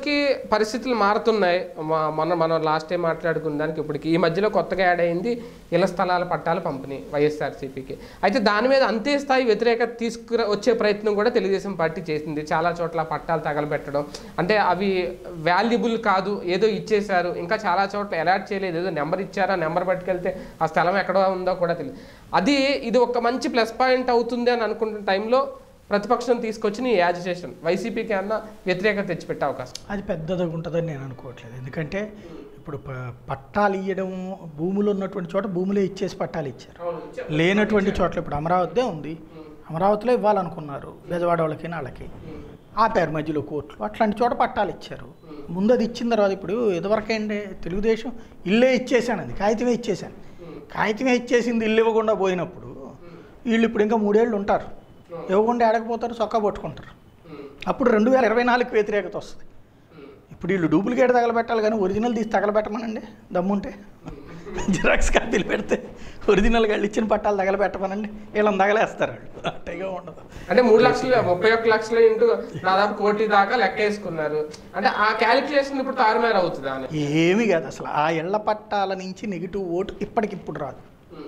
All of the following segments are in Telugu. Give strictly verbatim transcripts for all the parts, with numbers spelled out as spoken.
ఇప్పటికీ పరిస్థితులు మారుతున్నాయి. మన మనం లాస్ట్ టైం మాట్లాడుకున్న దానికి ఇప్పటికి ఈ మధ్యలో కొత్తగా యాడ్ అయింది ఇళ్ల స్థలాల పట్టాల పంపిణీ వైఎస్ఆర్సీపీకి. అయితే దాని మీద అంతే స్థాయి వ్యతిరేకత తీసుకురా వచ్చే ప్రయత్నం కూడా తెలుగుదేశం పార్టీ చేసింది. చాలా చోట్ల పట్టాలు తగలబెట్టడం, అంటే అవి వాల్యుబుల్ కాదు, ఏదో ఇచ్చేశారు, ఇంకా చాలా చోట్ల అలాట్ చేయలేదు, ఏదో నెంబర్ ఇచ్చారా, నెంబర్ పట్టుకెళ్తే ఆ స్థలం ఎక్కడ ఉందో కూడా తెలియదు. అది ఇది ఒక మంచి ప్లస్ పాయింట్ అవుతుంది అని అనుకుంటున్న టైంలో ప్రతిపక్షం తీసుకొచ్చిన ఈ యాజిటేషన్ వైసీపీకి అన్న వ్యతిరేకత తెచ్చిపెట్టే అవకాశం అది పెద్దదిగా ఉంటుందని నేను అనుకోవట్లేదు. ఎందుకంటే ఇప్పుడు పట్టాలు ఇవ్వడం, భూములు ఉన్నటువంటి చోట భూములే ఇచ్చేసి పట్టాలు ఇచ్చారు. లేనటువంటి చోట్ల ఇప్పుడు అమరావతిదే ఉంది, అమరావతిలో ఇవ్వాలనుకున్నారు బెజవాడ వాళ్ళకి వాళ్ళకి, ఆపారు మధ్యలో కోర్టులు. అట్లాంటి చోట పట్టాలు ఇచ్చారు. ముందు అది ఇచ్చిన తర్వాత ఇప్పుడు ఇదివరకేంటి తెలుగుదేశం ఇల్లే ఇచ్చేసాను, అది కాగితమే ఇచ్చేసాను, కాగితమే ఇచ్చేసింది ఇల్లు ఇవ్వకుండా పోయినప్పుడు వీళ్ళు ఇప్పుడు ఇంకా మూడేళ్ళు ఉంటారు, ఇవ్వకుండా ఏడకపోతారు, చొక్కా పట్టుకుంటారు. అప్పుడు రెండు వేల ఇరవై నాలుగుకి వ్యతిరేకత వస్తుంది. ఇప్పుడు వీళ్ళు డూప్లికేట్ తగలబెట్టాలి కానీ ఒరిజినల్ తీసి తగలబెట్టమనండి దమ్ముంటే. జిరాక్స్ కాపీలు పెడితే ఒరిజినల్ వాళ్ళు ఇచ్చిన పట్టాలు తగలబెట్టమనండి, వీళ్ళని తగలేస్తారు వాళ్ళు. అట్టగా ఉండదు. అంటే మూడు లక్షలు ముప్పై ఒక్క లక్షలు ఇంటూ దాదాపు కోటి దాకా లెక్క వేసుకున్నారు. అంటే ఆ క్యాలిక్యులేషన్ ఇప్పుడు తారుమారు అవుతుంది అని ఏమీ కాదు అసలు. ఆ ఇళ్ల పట్టాల నుంచి నెగిటివ్ ఓటు ఇప్పటికిప్పుడు రాదు,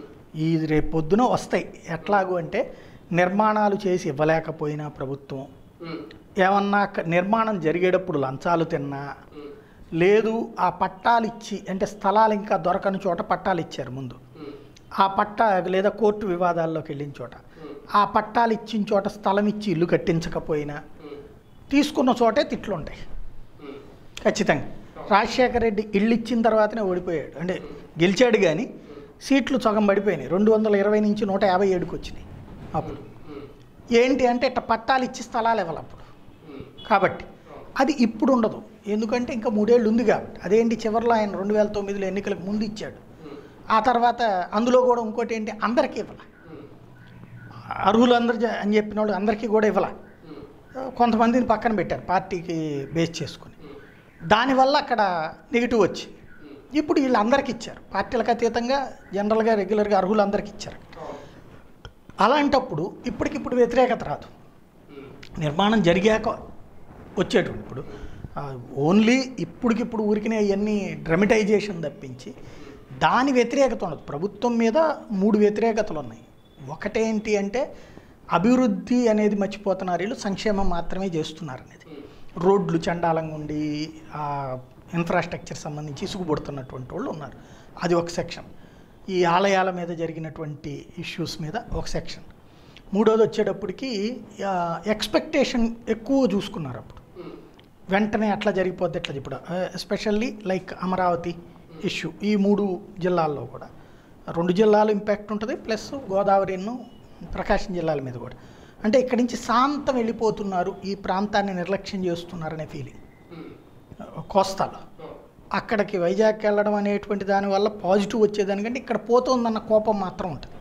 ఈ రేపు పొద్దున వస్తాయి. ఎట్లాగూ అంటే నిర్మాణాలు చేసి ఇవ్వలేకపోయినా ప్రభుత్వం, ఏమన్నా నిర్మాణం జరిగేటప్పుడు లంచాలు తిన్నా, లేదు ఆ పట్టాలు ఇచ్చి అంటే స్థలాలు ఇంకా దొరకని చోట పట్టాలు ఇచ్చారు ముందు, ఆ పట్టా లేదా కోర్టు వివాదాల్లోకి వెళ్ళిన చోట ఆ పట్టాలు ఇచ్చిన చోట స్థలం ఇచ్చి ఇల్లు కట్టించకపోయినా తీసుకున్న చోటే తిట్లు ఉంటాయి ఖచ్చితంగా. రాజశేఖర రెడ్డి ఇల్లు ఇచ్చిన తర్వాతనే ఓడిపోయాడు, అంటే గెలిచాడు కానీ సీట్లు సగం పడిపోయినాయి, రెండు వందల ఇరవై నుంచి నూట యాభై ఏడుకి వచ్చినాయి. అప్పుడు ఏంటి అంటే ఇట్లా పట్టాలు ఇచ్చి స్థలాలు ఇవ్వాలి అప్పుడు. కాబట్టి అది ఇప్పుడు ఉండదు, ఎందుకంటే ఇంకా మూడేళ్ళు ఉంది కాబట్టి. అదేంటి చివరిలో ఆయన రెండు వేల తొమ్మిదిలో ఎన్నికలకు ముందు ఇచ్చాడు. ఆ తర్వాత అందులో కూడా ఇంకోటి ఏంటి, అందరికీ ఇవ్వాలి, అర్హులందరూ అని చెప్పిన వాళ్ళు అందరికీ కూడా ఇవ్వాలి, కొంతమందిని పక్కన పెట్టారు పార్టీకి బేస్ చేసుకుని. దానివల్ల అక్కడ నెగిటివ్ వచ్చి ఇప్పుడు వీళ్ళు అందరికీ ఇచ్చారు, పార్టీలకు అతీతంగా జనరల్గా రెగ్యులర్గా అర్హులందరికీ ఇచ్చారు. అలాంటప్పుడు ఇప్పటికిప్పుడు వ్యతిరేకత రాదు, నిర్మాణం జరిగాక వచ్చేటువంటి. ఇప్పుడు ఓన్లీ ఇప్పటికిప్పుడు ఊరికినే అవన్నీ డ్రమటైజేషన్ తప్పించి దాని వ్యతిరేకత ఉండదు. ప్రభుత్వం మీద మూడు వ్యతిరేకతలు ఉన్నాయి. ఒకటేంటి అంటే అభివృద్ధి అనేది మర్చిపోతున్నారు వీళ్ళు, సంక్షేమం మాత్రమే చేస్తున్నారు అనేది. రోడ్లు చండాలంగా ఉండి ఇన్ఫ్రాస్ట్రక్చర్ సంబంధించి ఇసుగుబడుతున్నటువంటి వాళ్ళు ఉన్నారు, అది ఒక సెక్షన్. ఈ ఆలయాల మీద జరిగినటువంటి ఇష్యూస్ మీద ఒక సెక్షన్. మూడోది వచ్చేటప్పటికి ఎక్స్పెక్టేషన్ ఎక్కువ చూసుకున్నారు అప్పుడు, వెంటనే అట్లా జరిగిపోద్ది ఎట్లా. ఇప్పుడు ఎస్పెషల్లీ లైక్ అమరావతి ఇష్యూ ఈ మూడు జిల్లాల్లో కూడా, రెండు జిల్లాలు ఇంపాక్ట్ ఉంటుంది, ప్లస్ గోదావరిను ప్రకాశం జిల్లాల మీద కూడా. అంటే ఇక్కడి నుంచి శాంతం వెళ్ళిపోతున్నారు, ఈ ప్రాంతాన్ని నిర్లక్ష్యం చేస్తున్నారనే ఫీలింగ్ కోస్తాలో. అక్కడికి వైజాగ్కి వెళ్ళడం అనేటువంటి దానివల్ల పాజిటివ్ వచ్చేదానికంటే ఇక్కడ పోతుందన్న కోపం మాత్రం ఉంటుంది.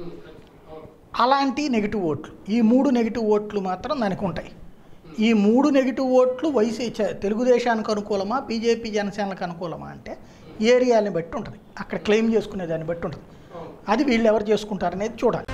అలాంటి నెగిటివ్ ఓట్లు, ఈ మూడు నెగిటివ్ ఓట్లు మాత్రం దానికి ఉంటాయి. ఈ మూడు నెగిటివ్ ఓట్లు వైసీ తెలుగుదేశానికి అనుకూలమా, బీజేపీ జనసేనకు అనుకూలమా అంటే ఏరియాని బట్టి ఉంటుంది, అక్కడ క్లెయిమ్ చేసుకునే దాన్ని బట్టి ఉంటుంది. అది వీళ్ళు ఎవరు చేసుకుంటారనేది చూడాలి.